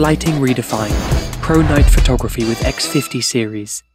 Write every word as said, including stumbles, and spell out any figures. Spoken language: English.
Lighting redefined. Pro night photography with X fifty series.